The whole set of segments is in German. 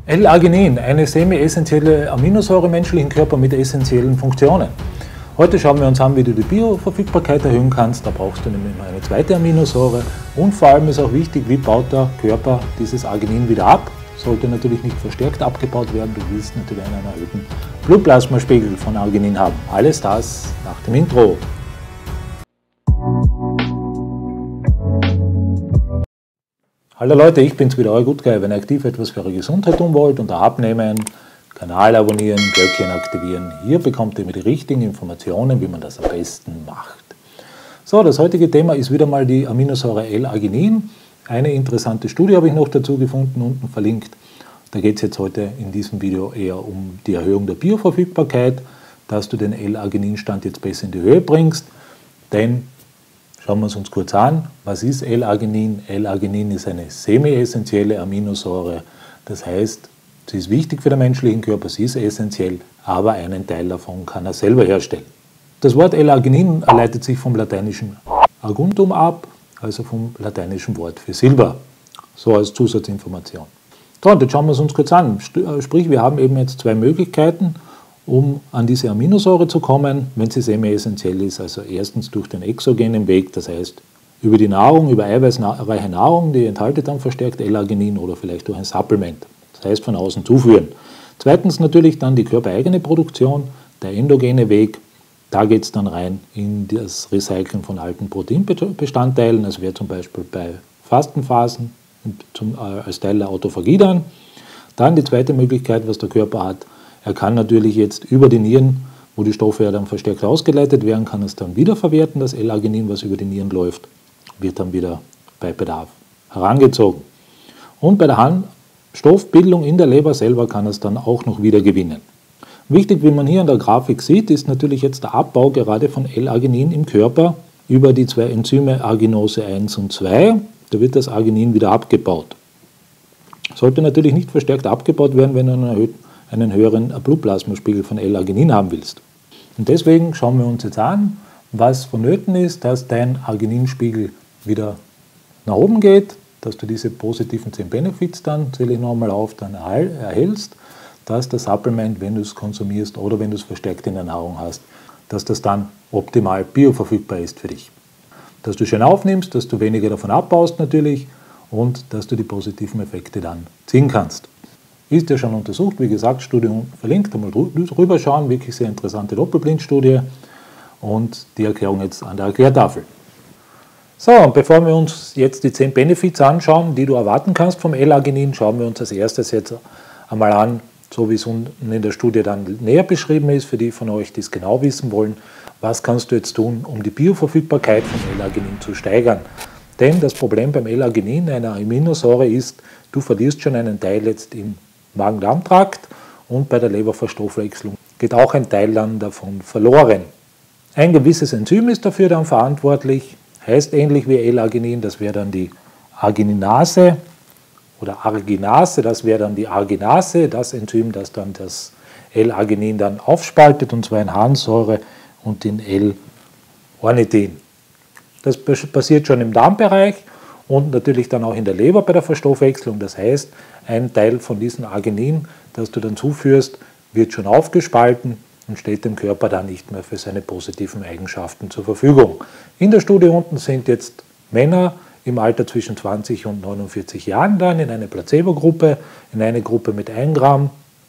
L-Arginin, eine semi-essentielle Aminosäure im menschlichen Körper mit essentiellen Funktionen. Heute schauen wir uns an, wie du die Bioverfügbarkeit erhöhen kannst. Da brauchst du nämlich eine zweite Aminosäure. Und vor allem ist auch wichtig, wie baut der Körper dieses Arginin wieder ab. Sollte natürlich nicht verstärkt abgebaut werden. Du willst natürlich einen erhöhten Blutplasmaspiegel von Arginin haben. Alles das nach dem Intro. Hallo Leute, ich bin's wieder, euer Gutguy. Wenn ihr aktiv etwas für eure Gesundheit tun wollt, unter Abnehmen, Kanal abonnieren, Glöckchen aktivieren. Hier bekommt ihr die richtigen Informationen, wie man das am besten macht. So, das heutige Thema ist wieder mal die Aminosäure L-Arginin. Eine interessante Studie habe ich noch dazu gefunden, unten verlinkt. Da geht es jetzt heute in diesem Video eher um die Erhöhung der Bioverfügbarkeit, dass du den L-Arginin-Stand jetzt besser in die Höhe bringst. Denn schauen wir es uns kurz an. Was ist L-Arginin? L-Arginin ist eine semi-essentielle Aminosäure. Das heißt, sie ist wichtig für den menschlichen Körper, sie ist essentiell, aber einen Teil davon kann er selber herstellen. Das Wort L-Arginin leitet sich vom lateinischen Argentum ab, also vom lateinischen Wort für Silber. So als Zusatzinformation. So, und jetzt schauen wir es uns kurz an. Sprich, wir haben eben jetzt zwei Möglichkeiten, um an diese Aminosäure zu kommen, wenn sie semi-essentiell ist. Also erstens durch den exogenen Weg, das heißt über die Nahrung, über eiweißreiche Nahrung, die enthalten dann verstärkt L-Arginin oder vielleicht durch ein Supplement, das heißt von außen zuführen. Zweitens natürlich dann die körpereigene Produktion, der endogene Weg. Da geht es dann rein in das Recyceln von alten Proteinbestandteilen, das wäre zum Beispiel bei Fastenphasen als Teil der Autophagie dann. Dann die zweite Möglichkeit, was der Körper hat, er kann natürlich jetzt über die Nieren, wo die Stoffe ja dann verstärkt ausgeleitet werden, kann es dann wiederverwerten, das L-Arginin, was über die Nieren läuft, wird dann wieder bei Bedarf herangezogen. Und bei der Stoffbildung in der Leber selber kann es dann auch noch wieder gewinnen. Wichtig, wie man hier in der Grafik sieht, ist natürlich jetzt der Abbau gerade von L-Arginin im Körper über die zwei Enzyme Arginose 1 und 2. Da wird das Arginin wieder abgebaut. Sollte natürlich nicht verstärkt abgebaut werden, wenn du einen höheren Blutplasmaspiegel von L-Arginin haben willst. Und deswegen schauen wir uns jetzt an, was vonnöten ist, dass dein Argininspiegel wieder nach oben geht, dass du diese positiven 10 Benefits dann, zähle ich nochmal auf, dann erhältst, dass das Supplement, wenn du es konsumierst oder wenn du es verstärkt in der Nahrung hast, dass das dann optimal bioverfügbar ist für dich. Dass du schön aufnimmst, dass du weniger davon abbaust natürlich und dass du die positiven Effekte dann ziehen kannst. Ist ja schon untersucht, wie gesagt, Studie verlinkt, einmal drüber schauen, wirklich sehr interessante Doppelblindstudie und die Erklärung jetzt an der Erklärtafel. So, und bevor wir uns jetzt die 10 Benefits anschauen, die du erwarten kannst vom L-Arginin, schauen wir uns als erstes jetzt einmal an, so wie es unten in der Studie dann näher beschrieben ist, für die von euch, die es genau wissen wollen, was kannst du jetzt tun, um die Bioverfügbarkeit von L-Arginin zu steigern. Denn das Problem beim L-Arginin, einer Aminosäure, ist, du verlierst schon einen Teil jetzt im Magen-Darm-Trakt und bei der Leberverstoffwechslung geht auch ein Teil dann davon verloren. Ein gewisses Enzym ist dafür dann verantwortlich, heißt ähnlich wie L-Arginin, das wäre dann die Argininase oder Arginase, das wäre dann die Arginase, das Enzym, das dann das L-Arginin dann aufspaltet, und zwar in Harnsäure und in L-Ornithin. Das passiert schon im Darmbereich und natürlich dann auch in der Leber bei der Verstoffwechslung. Das heißt, ein Teil von diesem Arginin, das du dann zuführst, wird schon aufgespalten und steht dem Körper dann nicht mehr für seine positiven Eigenschaften zur Verfügung. In der Studie unten sind jetzt Männer im Alter zwischen 20 und 49 Jahren dann in eine Placebo-Gruppe, in eine Gruppe mit 1 Gramm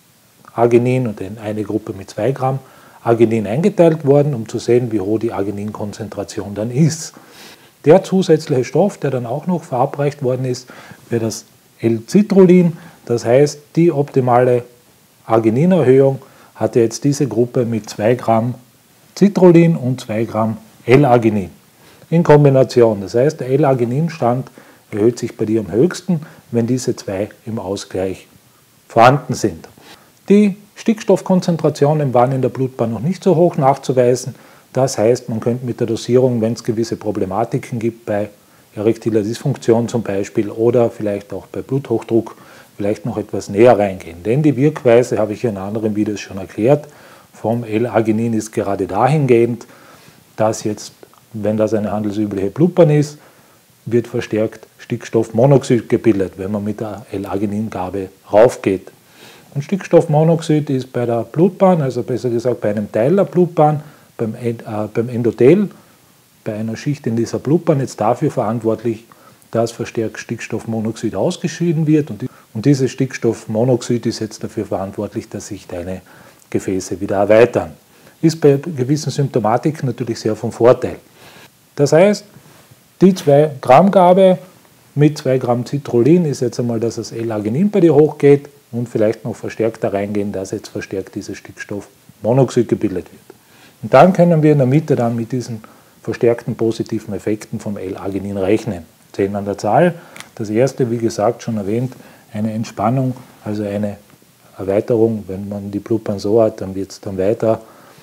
Arginin und in eine Gruppe mit 2 Gramm Arginin eingeteilt worden, um zu sehen, wie hoch die Argininkonzentration dann ist. Der zusätzliche Stoff, der dann auch noch verabreicht worden ist, wäre das L-Citrullin. Das heißt, die optimale Argininerhöhung hatte jetzt diese Gruppe mit 2 Gramm Citrullin und 2 Gramm L-Arginin in Kombination. Das heißt, der L-Arginin-Stand erhöht sich bei dir am höchsten, wenn diese zwei im Ausgleich vorhanden sind. Die Stickstoffkonzentrationen waren in der Blutbahn noch nicht so hoch nachzuweisen. Das heißt, man könnte mit der Dosierung, wenn es gewisse Problematiken gibt, bei erektiler Dysfunktion zum Beispiel oder vielleicht auch bei Bluthochdruck, vielleicht noch etwas näher reingehen. Denn die Wirkweise, habe ich in anderen Videos schon erklärt, vom L-Arginin ist gerade dahingehend, dass jetzt, wenn das eine handelsübliche Blutbahn ist, wird verstärkt Stickstoffmonoxid gebildet, wenn man mit der L-Arginin-Gabe raufgeht. Und Stickstoffmonoxid ist bei der Blutbahn, also besser gesagt bei einem Teil der Blutbahn, beim Endothel, bei einer Schicht in dieser Blutbahn jetzt dafür verantwortlich, dass verstärkt Stickstoffmonoxid ausgeschieden wird. Und dieses Stickstoffmonoxid ist jetzt dafür verantwortlich, dass sich deine Gefäße wieder erweitern. Ist bei gewissen Symptomatiken natürlich sehr von Vorteil. Das heißt, die 2 Gramm Gabe mit 2 Gramm Citrullin ist jetzt einmal, dass das L-Arginin bei dir hochgeht und vielleicht noch verstärkt da reingehen, dass jetzt verstärkt dieses Stickstoffmonoxid gebildet wird. Und dann können wir in der Mitte dann mit diesen verstärkten positiven Effekten vom L-Arginin rechnen. 10 an der Zahl. Das erste, wie gesagt, schon erwähnt, eine Entspannung, also eine Erweiterung, wenn man die Blutbahn so hat, dann wird es dann weiter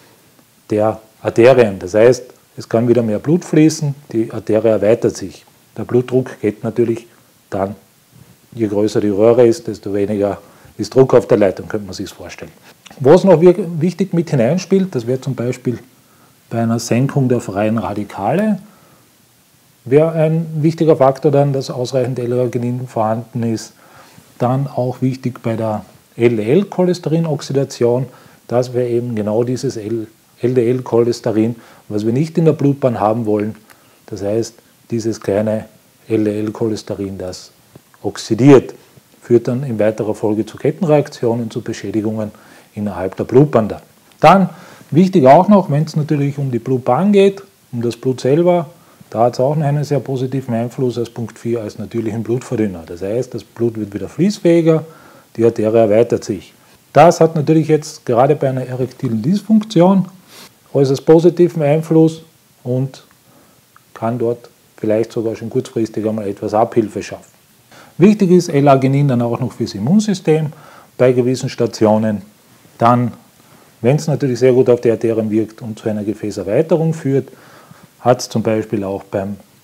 der Arterien. Das heißt, es kann wieder mehr Blut fließen, die Arterie erweitert sich. Der Blutdruck geht natürlich dann, je größer die Röhre ist, desto weniger ist Druck auf der Leitung, könnte man sich vorstellen. Was noch wichtig mit hineinspielt, das wäre zum Beispiel bei einer Senkung der freien Radikale, wäre ein wichtiger Faktor dann, dass ausreichend L-Arginin vorhanden ist. Dann auch wichtig bei der LDL-Cholesterinoxidation, dass wir eben genau dieses LDL-Cholesterin, was wir nicht in der Blutbahn haben wollen, das heißt, dieses kleine LDL-Cholesterin, das oxidiert, führt dann in weiterer Folge zu Kettenreaktionen, zu Beschädigungen innerhalb der Blutbahn. Dann wichtig auch noch, wenn es natürlich um die Blutbahn geht, um das Blut selber, da hat es auch einen sehr positiven Einfluss als Punkt 4 als natürlichen Blutverdünner. Das heißt, das Blut wird wieder fließfähiger, die Arterie erweitert sich. Das hat natürlich jetzt gerade bei einer erektilen Dysfunktion äußerst positiven Einfluss und kann dort vielleicht sogar schon kurzfristig einmal etwas Abhilfe schaffen. Wichtig ist L-Arginin dann auch noch fürs Immunsystem bei gewissen Stationen. Dann, wenn es natürlich sehr gut auf die Arterien wirkt und zu einer Gefäßerweiterung führt, hat es zum Beispiel auch bei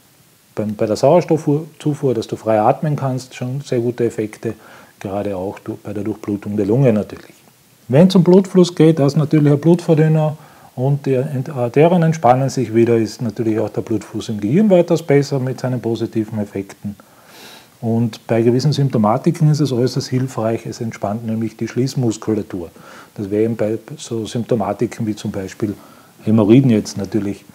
der Sauerstoffzufuhr, dass du frei atmen kannst, schon sehr gute Effekte, gerade auch bei der Durchblutung der Lunge natürlich. Wenn es um Blutfluss geht, als natürlicher Blutverdünner und die Arterien entspannen sich wieder, ist natürlich auch der Blutfluss im Gehirn weitaus besser mit seinen positiven Effekten. Und bei gewissen Symptomatiken ist es äußerst hilfreich, es entspannt nämlich die Schließmuskulatur. Das wäre eben bei so Symptomatiken wie zum Beispiel Hämorrhoiden jetzt natürlich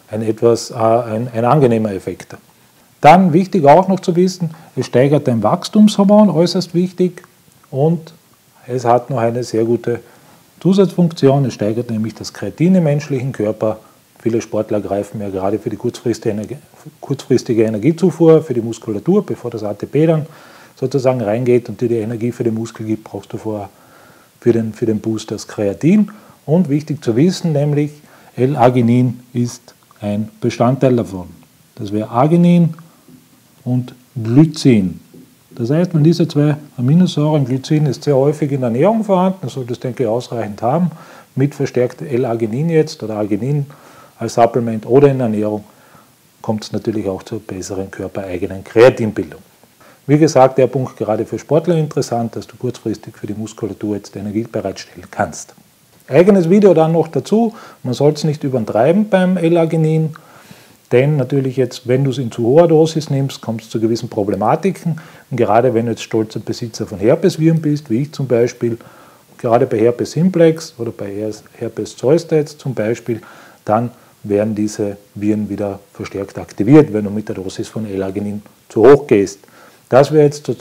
ein angenehmer Effekt. Dann wichtig auch noch zu wissen, es steigert dein Wachstumshormon, äußerst wichtig, und es hat noch eine sehr gute Zusatzfunktion, es steigert nämlich das Kreatin im menschlichen Körper. Viele Sportler greifen ja gerade für die kurzfristige Energiezufuhr, für die Muskulatur, bevor das ATP dann sozusagen reingeht und dir die Energie für den Muskel gibt, brauchst du vorher für den Boost das Kreatin. Und wichtig zu wissen, nämlich L-Arginin ist ein Bestandteil davon. Das wäre Arginin und Glycin. Das heißt, wenn diese 2 Aminosäuren, Glycin ist sehr häufig in der Ernährung vorhanden, das solltest du, denke ich, ausreichend haben, mit verstärkt L-Arginin jetzt oder Arginin als Supplement oder in der Ernährung, kommt es natürlich auch zur besseren körpereigenen Kreatinbildung. Wie gesagt, der Punkt gerade für Sportler interessant, dass du kurzfristig für die Muskulatur jetzt Energie bereitstellen kannst. Eigenes Video dann noch dazu, man soll es nicht übertreiben beim L-Arginin, denn natürlich jetzt, wenn du es in zu hoher Dosis nimmst, kommt es zu gewissen Problematiken. Und gerade wenn du jetzt stolzer Besitzer von Herpesviren bist, wie ich zum Beispiel, gerade bei Herpes simplex oder bei Herpes zoster zum Beispiel, dann werden diese Viren wieder verstärkt aktiviert, wenn du mit der Dosis von L-Arginin zu hoch gehst. Das wäre jetzt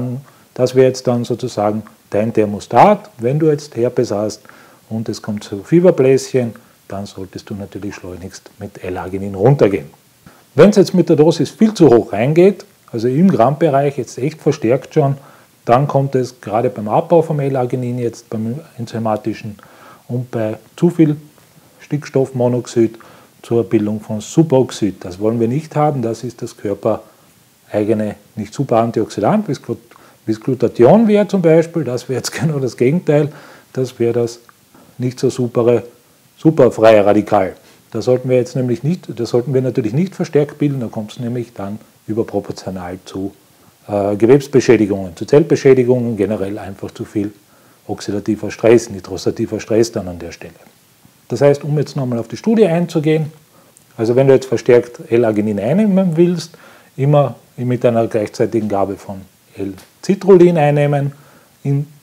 dann sozusagen dein Thermostat, wenn du jetzt Herpes hast und es kommt zu Fieberbläschen, dann solltest du natürlich schleunigst mit L-Arginin runtergehen. Wenn es jetzt mit der Dosis viel zu hoch reingeht, also im Grammbereich jetzt echt verstärkt schon, dann kommt es gerade beim Abbau vom L-Arginin jetzt beim enzymatischen und bei zu viel Stickstoffmonoxid zur Bildung von Superoxid. Das wollen wir nicht haben, das ist das körpereigene, nicht super Antioxidant, wie das Glutathion wäre zum Beispiel, das wäre jetzt genau das Gegenteil, das wäre das nicht so superfreie Radikal. Das sollten wir natürlich nicht verstärkt bilden, da kommt es nämlich dann überproportional zu Gewebsbeschädigungen, zu Zellbeschädigungen, generell einfach zu viel oxidativer Stress, nitrosativer Stress dann an der Stelle. Das heißt, um jetzt nochmal auf die Studie einzugehen, also wenn du jetzt verstärkt L-Arginin einnehmen willst, immer mit einer gleichzeitigen Gabe von L-Citrullin einnehmen, in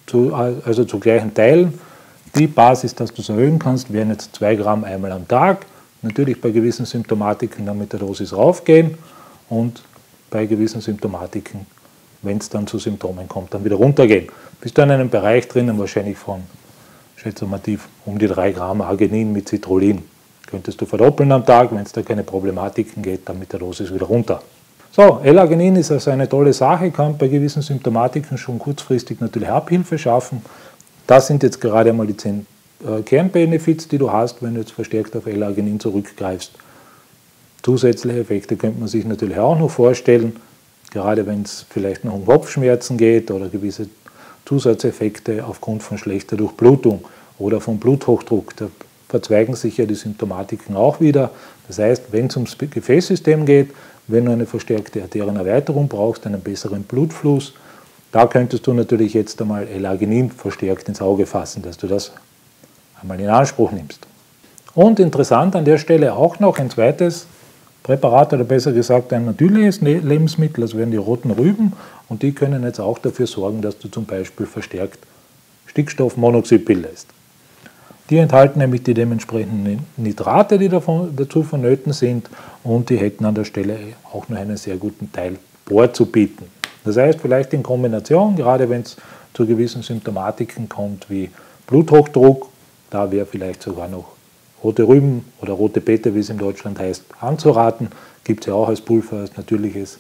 also zu gleichen Teilen. Die Basis, dass du es erhöhen kannst, wären jetzt 2 Gramm einmal am Tag. Natürlich bei gewissen Symptomatiken dann mit der Dosis raufgehen und bei gewissen Symptomatiken, wenn es dann zu Symptomen kommt, dann wieder runtergehen. Bist du in einem Bereich drinnen, wahrscheinlich von, schätze mal tief, um die 3 Gramm Arginin mit Citrullin. Könntest du verdoppeln am Tag, wenn es da keine Problematiken geht, dann mit der Dosis wieder runter. So, L-Arginin ist also eine tolle Sache, kann bei gewissen Symptomatiken schon kurzfristig natürlich Abhilfe schaffen. Das sind jetzt gerade einmal die 10 Kernbenefits, die du hast, wenn du jetzt verstärkt auf L-Arginin zurückgreifst. Zusätzliche Effekte könnte man sich natürlich auch noch vorstellen, gerade wenn es vielleicht noch um Kopfschmerzen geht oder gewisse Zusatzeffekte aufgrund von schlechter Durchblutung oder vom Bluthochdruck. Da verzweigen sich ja die Symptomatiken auch wieder. Das heißt, wenn es ums Gefäßsystem geht, wenn du eine verstärkte Arterienerweiterung brauchst, einen besseren Blutfluss, da könntest du natürlich jetzt einmal L-Arginin verstärkt ins Auge fassen, dass du das einmal in Anspruch nimmst. Und interessant an der Stelle auch noch ein zweites Präparat, oder besser gesagt ein natürliches Lebensmittel, das wären die roten Rüben, und die können jetzt auch dafür sorgen, dass du zum Beispiel verstärkt Stickstoffmonoxid bildest. Die enthalten nämlich die dementsprechenden Nitrate, die dazu vonnöten sind, und die hätten an der Stelle auch noch einen sehr guten Teil Bor zu bieten. Das heißt, vielleicht in Kombination, gerade wenn es zu gewissen Symptomatiken kommt, wie Bluthochdruck, da wäre vielleicht sogar noch rote Rüben oder rote Beete, wie es in Deutschland heißt, anzuraten. Gibt es ja auch als Pulver, als natürliches,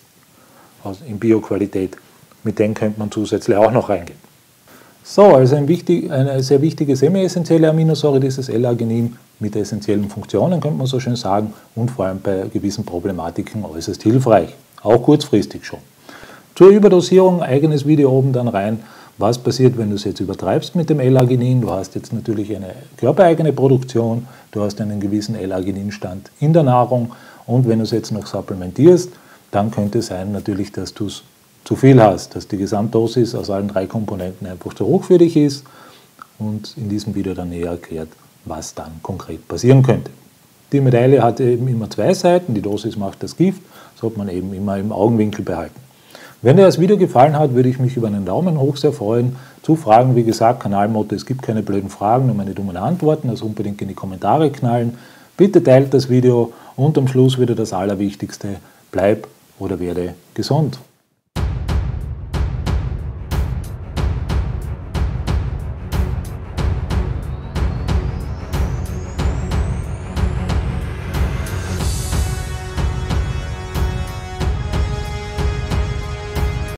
in Bioqualität. Mit denen könnte man zusätzlich auch noch reingehen. So, also eine sehr wichtige semi-essentielle Aminosäure, dieses L-Arginin mit essentiellen Funktionen, könnte man so schön sagen, und vor allem bei gewissen Problematiken äußerst hilfreich, auch kurzfristig schon. Zur Überdosierung, eigenes Video oben dann rein, was passiert, wenn du es jetzt übertreibst mit dem L-Arginin. Du hast jetzt natürlich eine körpereigene Produktion, du hast einen gewissen L-Arginin-Stand in der Nahrung, und wenn du es jetzt noch supplementierst, dann könnte es sein natürlich, dass du es zu viel hast, dass die Gesamtdosis aus allen 3 Komponenten einfach zu hoch für dich ist, und in diesem Video dann näher erklärt, was dann konkret passieren könnte. Die Medaille hat eben immer 2 Seiten, die Dosis macht das Gift, sollte man eben immer im Augenwinkel behalten. Wenn dir das Video gefallen hat, würde ich mich über einen Daumen hoch sehr freuen. Zu Fragen, wie gesagt, Kanalmotto, es gibt keine blöden Fragen, nur meine dummen Antworten, also unbedingt in die Kommentare knallen. Bitte teilt das Video, und am Schluss wieder das Allerwichtigste, bleib oder werde gesund.